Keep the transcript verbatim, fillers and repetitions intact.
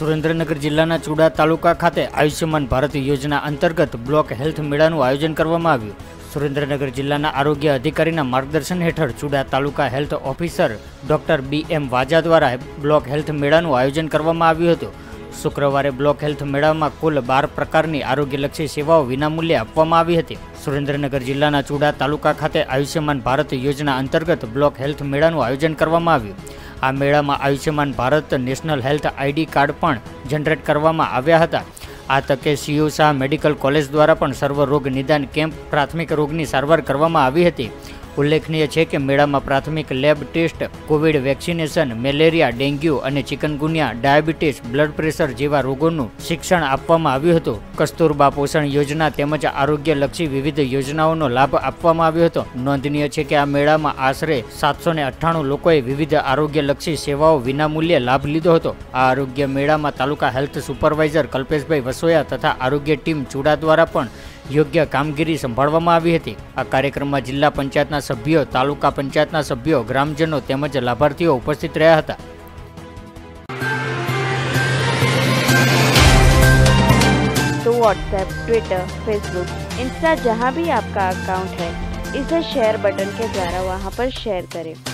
સુરેન્દ્રનગર જિલ્લાના ચુડા તાલુકા ખાતે આયુષ્યમાન ભારત યોજના અંતર્ગત બ્લોક હેલ્થ મેળાનું આયોજન કરવામાં આવ્યું। સુરેન્દ્રનગર જિલ્લાના આરોગ્ય અધિકારીના માર્ગદર્શન હેઠળ Chuda taluka health officer doctor B M Vaja દ્વારા બ્લોક હેલ્થ મેળાનું આયોજન કરવામાં આવ્યું હતું। શુક્રવારે બ્લોક હેલ્થ મેળામાં કુલ બાર પ્રકારની આરોગ્યલક્ષી સેવાઓ વિનામૂલ્યે આપવામાં આવી હતી। સુરેન્દ્રનગર જિલ્લાના ચુડા તાલુકા ખાતે આયુષ્યમાન ભારત યોજના અંતર્ગત બ્લોક હેલ્થ મેળાનું આયોજન કરવામાં આવ્યું। આ મેળામાં Ayushman Bharat national health ID card પણ જનરેટ કરવામાં આવ્યા હતા। આ તકે સીયુ શાહ મેડિકલ કોલેજ દ્વારા પણ સર્વ રોગ નિદાન કેમ્પ પ્રાથમિક રોગની સારવાર કરવામાં આવી હતી। ઉલ્લેખનીય છે કે મેળામાં પ્રાથમિક lab test, covid vaccination, malaria, dengue અને ચિકનગુનિયા, ડાયાબિટીસ, બ્લડ પ્રેશર જેવા રોગોનું શિક્ષણ આપવામાં આવ્યું હતું। કસ્તુરબા પોષણ યોજના તેમજ આરોગ્યલક્ષી વિવિધ યોજનાઓનો લાભ આપવામાં આવ્યો હતો। નોંધનીય છે કે આ મેળામાં આશરે સાતસો ને અઠ્ઠાણું લોકોએ વિવિધ આરોગ્યલક્ષી સેવાઓ વિનામૂલ્યે લાભ લીધો હતો। આ આરોગ્ય મેળામાં તાલુકા હેલ્થ સુપરવાઇઝર કલ્પેશભાઈ વસોયા તથા આરોગ્ય ટીમ ચુડા દ્વારા પણ યોગ્ય કામગીરી સંભાળવામાં આવી હતી। આ કાર્યક્રમમાં જિલ્લા પંચાયતના સભ્યો, તાલુકા પંચાયતના સભ્યો, ગ્રામજનો તેમજ લાભાર્થીઓ ઉપસ્થિત રહ્યા હતા। तो व्हाट्सएप, ट्विटर, फेसबुक, इंस्टा जहाँ भी आपका अकाउंट है, इसे शेयर बटन के द्वारा वहाँ पर शेयर करें।